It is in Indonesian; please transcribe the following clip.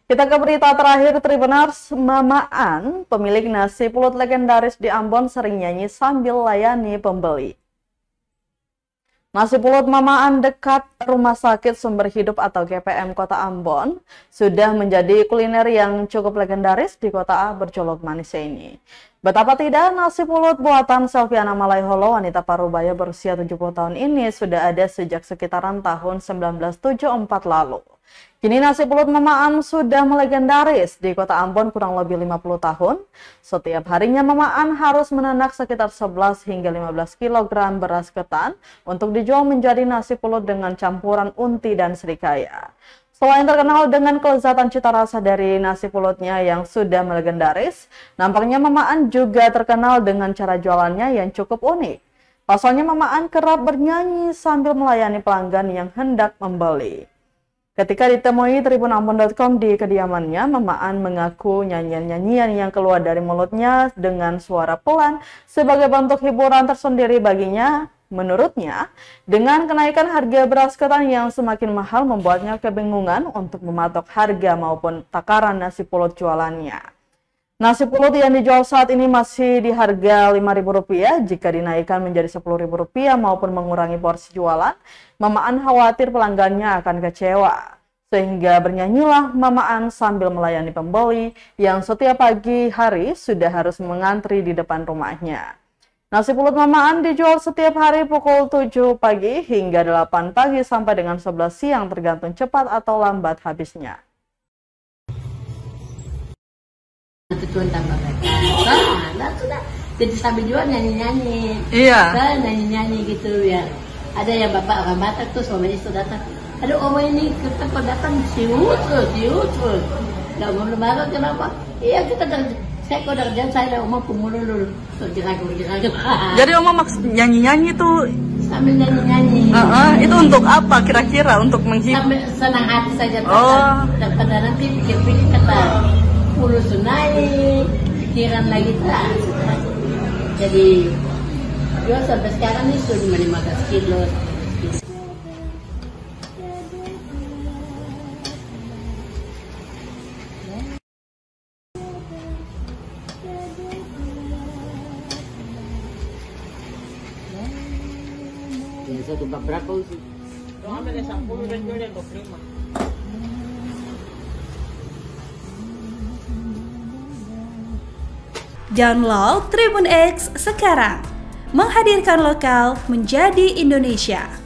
Kita ke berita terakhir, Tribuners. Mamaan, pemilik nasi pulut legendaris di Ambon, sering nyanyi sambil layani pembeli. Nasi pulut Mamaan dekat Rumah Sakit Sumber Hidup atau GPM Kota Ambon sudah menjadi kuliner yang cukup legendaris di kota berjuluk manis ini. Betapa tidak, nasi pulut buatan Selviana Malaiholo, wanita Parubaya berusia 70 tahun ini sudah ada sejak sekitaran tahun 1974 lalu. Kini nasi pulut Mamaan sudah melegendaris di kota Ambon kurang lebih 50 tahun. Setiap harinya Mamaan harus menanak sekitar 11 hingga 15 kg beras ketan untuk dijual menjadi nasi pulut dengan campuran unti dan serikaya. Selain terkenal dengan kelezatan cita rasa dari nasi pulutnya yang sudah melegendaris, nampaknya Mamaan juga terkenal dengan cara jualannya yang cukup unik. Pasalnya Mamaan kerap bernyanyi sambil melayani pelanggan yang hendak membeli. Ketika ditemui tribunambon.com di kediamannya, Mamaan mengaku nyanyian-nyanyian yang keluar dari mulutnya dengan suara pelan sebagai bentuk hiburan tersendiri baginya. Menurutnya, dengan kenaikan harga beras ketan yang semakin mahal membuatnya kebingungan untuk mematok harga maupun takaran nasi pulut jualannya. Nasi pulut yang dijual saat ini masih di harga Rp5.000. Jika dinaikkan menjadi Rp10.000 maupun mengurangi porsi jualan, Mamaan khawatir pelanggannya akan kecewa. Sehingga bernyanyilah Mamaan sambil melayani pembeli yang setiap pagi hari sudah harus mengantri di depan rumahnya. Nasi pulut Mamaan dijual setiap hari pukul 7 pagi hingga 8 pagi sampai dengan 11 siang tergantung cepat atau lambat habisnya. Tuan tambah nah, sudah jadi sambil jual nyanyi-nyanyi. Iya. Nyanyi-nyanyi gitu ya. Ada yang bapak orang Batak tuh suami istri datang. Aduh oma ini kita kok datang siut. Nggak mau lebaran kenapa? Iya kita saya kok dari jam saya oma pemulu dulu. Jeragu. Jadi Oma nyanyi-nyanyi tuh sambil nyanyi-nyanyi. Itu untuk apa kira-kira? Untuk menghibur? Sambil senang hati saja. Oh. Daripada nanti pikir-pikir kata pulus naik, pikiran lagi tak. Jadi jual sampai sekarang ini sudah 15 kilo. Ya, satu bak berapa sih? Kalau ada 10 dan jual 25. Download Tribun X sekarang, menghadirkan lokal menjadi Indonesia.